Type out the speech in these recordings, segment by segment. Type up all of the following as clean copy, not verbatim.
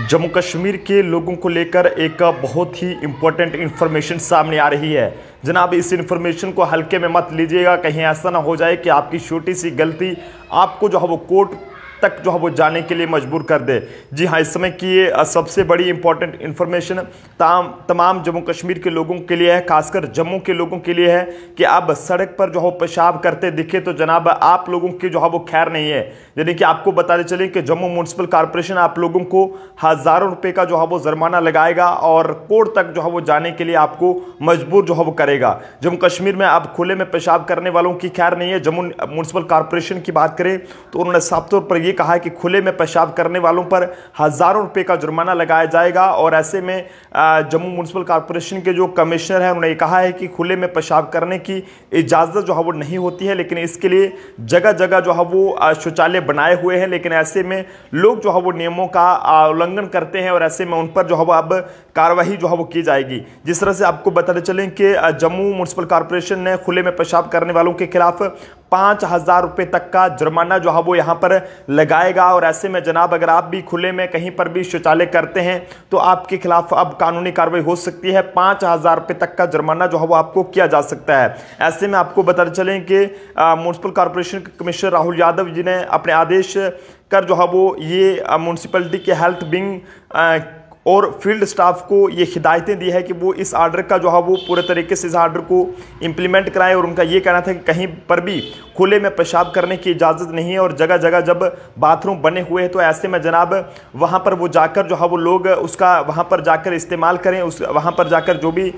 जम्मू कश्मीर के लोगों को लेकर एक बहुत ही इम्पोर्टेंट इन्फॉर्मेशन सामने आ रही है। जनाब, इस इन्फॉर्मेशन को हल्के में मत लीजिएगा, कहीं ऐसा ना हो जाए कि आपकी छोटी सी गलती आपको जो है वो कोर्ट तक जो है वो जाने के लिए मजबूर कर दे। जी हाँ, इस समय की ये सबसे बड़ी इंपॉर्टेंट इन्फॉर्मेशन तमाम जम्मू कश्मीर के लोगों के लिए है, खासकर जम्मू के लोगों के लिए है कि आप सड़क पर जो है पेशाब करते दिखे तो जनाब आप लोगों की जो है वो खैर नहीं है। यानी कि आपको बताते चले कि जम्मू म्यूनसिपल कॉर्पोरेशन आप लोगों को हज़ारों रुपए का जो है वो जुर्माना लगाएगा और कोर्ट तक जो है वो जाने के लिए आपको मजबूर जो है वो करेगा। जम्मू कश्मीर में अब खुले में पेशाब करने वालों की खैर नहीं है। जम्मू म्यूनसिपल कॉर्पोरेशन की बात करें तो उन्होंने साफ तौर पर कहा है कि खुले में पेशाब करने वालों पर हज़ारों रुपए का जुर्माना लगाया जाएगा। और ऐसे में जम्मू म्यूनसिपल कॉर्पोरेशन के जो कमिश्नर हैं उन्होंने कहा है कि खुले में पेशाब करने की इजाज़त जो है वो नहीं होती है, लेकिन इसके लिए जगह जगह जो है वो शौचालय बनाए हुए हैं। लेकिन ऐसे में लोग जो है वो नियमों का उल्लंघन करते हैं और ऐसे में उन पर जो है वो अब कार्रवाई जो है वो की जाएगी। जिस तरह से आपको बताते चलें कि जम्मू म्यूनसिपल कॉर्पोरेशन ने खुले में पेशाब करने वालों के खिलाफ 5,000 रुपए तक का जुर्माना जो है वो यहाँ पर लगाएगा। और ऐसे में जनाब अगर आप भी खुले में कहीं पर भी शौचालय करते हैं तो आपके खिलाफ अब कानूनी कार्रवाई हो सकती है। 5,000 रुपए तक का जुर्माना जो है वो आपको किया जा सकता है। ऐसे में आपको बताते चलें कि म्यूनसिपल कॉर्पोरेशन के कमिश्नर राहुल यादव जी ने अपने आदेश कर जो है वो ये म्यूनसिपलिटी के हेल्थ विंग और फील्ड स्टाफ को ये हिदायतें दी है कि वो इस आर्डर का जो है वो पूरे तरीके से इस आर्डर को इम्प्लीमेंट कराएं। और उनका ये कहना था कि कहीं पर भी खुले में पेशाब करने की इजाज़त नहीं है और जगह जगह जब बाथरूम बने हुए हैं तो ऐसे में जनाब वहाँ पर वो जाकर जो है वो लोग उसका वहाँ पर जाकर इस्तेमाल करें, उस वहाँ पर जाकर जो भी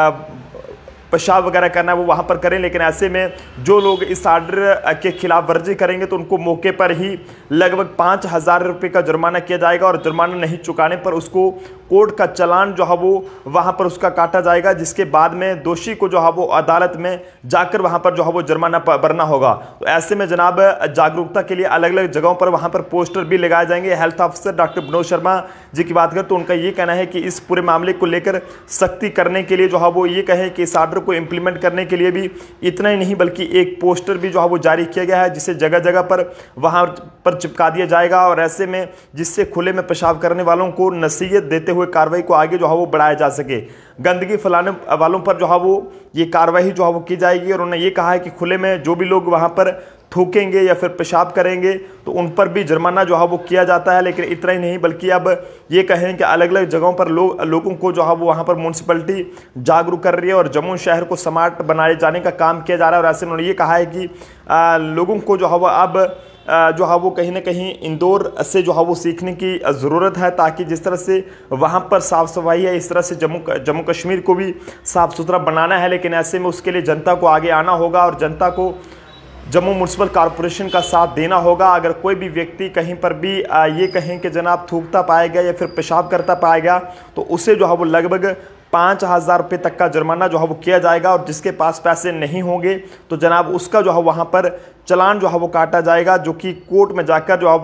पेशाब वगैरह करना है वो वहाँ पर करें। लेकिन ऐसे में जो लोग इस आर्डर के खिलाफ वर्जी करेंगे तो उनको मौके पर ही लगभग 5,000 रुपये का जुर्माना किया जाएगा और जुर्माना नहीं चुकाने पर उसको कोर्ट का चालान जो है वो वहाँ पर उसका काटा जाएगा, जिसके बाद में दोषी को जो है वो अदालत में जाकर वहाँ पर जो है वो जुर्माना भरना होगा। तो ऐसे में जनाब जागरूकता के लिए अलग अलग जगहों पर वहाँ पर पोस्टर भी लगाए जाएंगे। Health officer doctor Vinod Sharma ji की बात करें तो उनका ये कहना है कि इस पूरे मामले को लेकर सख्ती करने के लिए जो है वो ये कहे कि इस आर्डर को इम्प्लीमेंट करने के लिए भी इतना ही नहीं बल्कि एक पोस्टर भी जो है वो जारी किया गया है, जिसे जगह जगह पर वहाँ पर चिपका दिया जाएगा। और ऐसे में जिससे खुले में पेशाब करने वालों को नसीहत देते हुए कार्रवाई को आगे जो है वो बढ़ाया जा सके। गंदगी फैलाने वालों पर जो है वो ये कार्रवाई जो है वो की जाएगी। और उन्होंने ये कहा है कि खुले में जो भी लोग वहाँ पर थूकेंगे या फिर पेशाब करेंगे तो उन पर भी जुर्माना जो है वो किया जाता है। लेकिन इतना ही नहीं बल्कि अब ये कहें कि अलग अलग जगहों पर लोगों को जो है वो वहाँ पर म्यूनसिपलिटी जागरूक कर रही है और जम्मू शहर को स्मार्ट बनाए जाने का काम किया जा रहा है। और ऐसे उन्होंने ये कहा है कि लोगों को जो है वो अब जो है वो कहीं ना कहीं इंदौर से जो है वो सीखने की ज़रूरत है, ताकि जिस तरह से वहाँ पर साफ़ सफाई है इस तरह से जम्मू कश्मीर को भी साफ़ सुथरा बनाना है। लेकिन ऐसे में उसके लिए जनता को आगे आना होगा और जनता को जम्मू म्यूनसिपल कॉर्पोरेशन का साथ देना होगा। अगर कोई भी व्यक्ति कहीं पर भी ये कहें कि जनाब थूकता पाएगा या फिर पेशाब करता पाएगा तो उसे जो है वो लगभग 5,000 रुपये तक का जुर्माना जो है वो किया जाएगा। और जिसके पास पैसे नहीं होंगे तो जनाब उसका जो है वहाँ पर चलान जो है वो काटा जाएगा, जो कि कोर्ट में जाकर जो है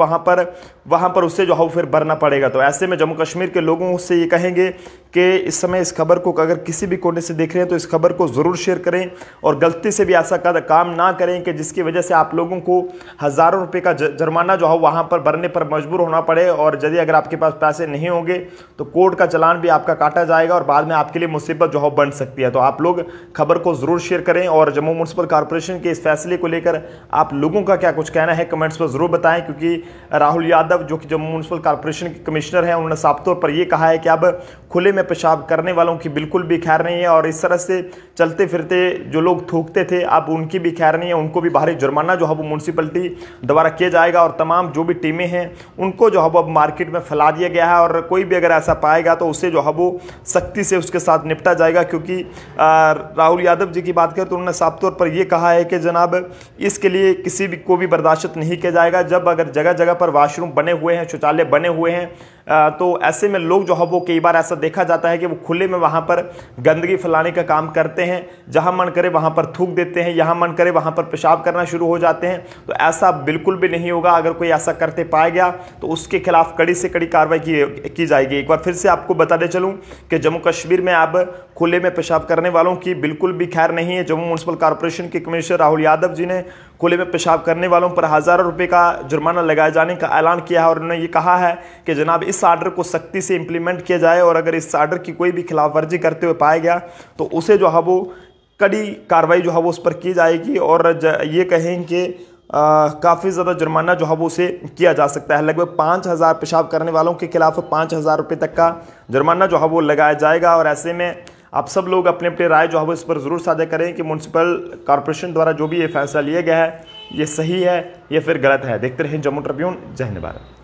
वहाँ पर उसे जो है वो फिर भरना पड़ेगा। तो ऐसे में जम्मू कश्मीर के लोगों से ये कहेंगे कि इस समय इस खबर को अगर किसी भी कोने से देख रहे हैं तो इस खबर को ज़रूर शेयर करें और गलती से भी ऐसा काम ना करें कि जिसकी वजह से आप लोगों को हज़ारों रुपये का जुर्माना जो है वहाँ पर भरने पर मजबूर होना पड़े। और यदि अगर आपके पास पैसे नहीं होंगे तो कोर्ट का चालान भी आपका काटा जाएगा और बाद में आपके लिए मुसीबत जो है बन सकती है। तो आप लोग खबर को ज़रूर शेयर करें और जम्मू म्यूनसिपल कॉर्पोरेशन के इस फैसले को लेकर आप लोगों का क्या कुछ कहना है कमेंट्स में ज़रूर बताएं। क्योंकि राहुल यादव जो कि जम्मू म्यूनसिपल कॉर्पोरेशन के कमिश्नर हैं उन्होंने साफ तौर पर यह कहा है कि अब खुले में पेशाब करने वालों की बिल्कुल भी खैर नहीं है। और इस तरह से चलते फिरते जो लोग थूकते थे अब उनकी भी खैर नहीं है, उनको भी भारी जुर्माना जो है वो म्यूनसिपलिटी द्वारा किया जाएगा। और तमाम जो भी टीमें हैं उनको जो है वो अब मार्केट में फैला दिया गया है और कोई भी अगर ऐसा पाएगा तो उसे जो है वो सख्ती से उसके साथ निपटा जाएगा। क्योंकि राहुल यादव जी की बात करें तो उन्होंने साफ तौर पर यह कहा है कि जनाब इसके लिए किसी भी को भी बर्दाश्त नहीं किया जाएगा। जब अगर जगह जगह पर वॉशरूम बने हुए हैं, शौचालय बने हुए हैं तो ऐसे में लोग जो है वो कई बार ऐसा देखा जाता है कि वो खुले में वहाँ पर गंदगी फैलाने का काम करते हैं, जहाँ मन करे वहाँ पर थूक देते हैं, यहाँ मन करे वहाँ पर पेशाब करना शुरू हो जाते हैं। तो ऐसा बिल्कुल भी नहीं होगा। अगर कोई ऐसा करते पाया गया तो उसके खिलाफ कड़ी से कड़ी कार्रवाई की जाएगी। एक बार फिर से आपको बताते चलूँ कि जम्मू कश्मीर में अब खुले में पेशाब करने वालों की बिल्कुल भी खैर नहीं है। जम्मू म्यूनसिपल कॉर्पोरेशन के कमिश्नर राहुल यादव जी ने खुले में पेशाब करने वालों पर हज़ारों रुपए का जुर्माना लगाए जाने का ऐलान किया है और उन्होंने ये कहा है कि जनाब इस इस आर्डर को सख्ती से इम्प्लीमेंट किया जाए और अगर इस आर्डर की कोई भी खिलाफवर्जी करते हुए पाया गया तो उसे जो है वो कड़ी कार्रवाई जो है वो उस पर की जाएगी और ये कहें कि काफ़ी ज़्यादा जुर्माना जो है वो उसे किया जा सकता है। लगभग 5,000 पेशाब करने वालों के खिलाफ 5,000 रुपये तक का जुर्माना जो है वो लगाया जाएगा। और ऐसे में आप सब लोग अपने अपने राय जो है वो इस पर ज़रूर साझा करें कि म्यूनसिपल कॉरपोरेशन द्वारा जो भी ये फैसला लिया गया है ये सही है या फिर गलत है। देखते रहें जम्मू ट्रिब्यून। जय हिंद भारत।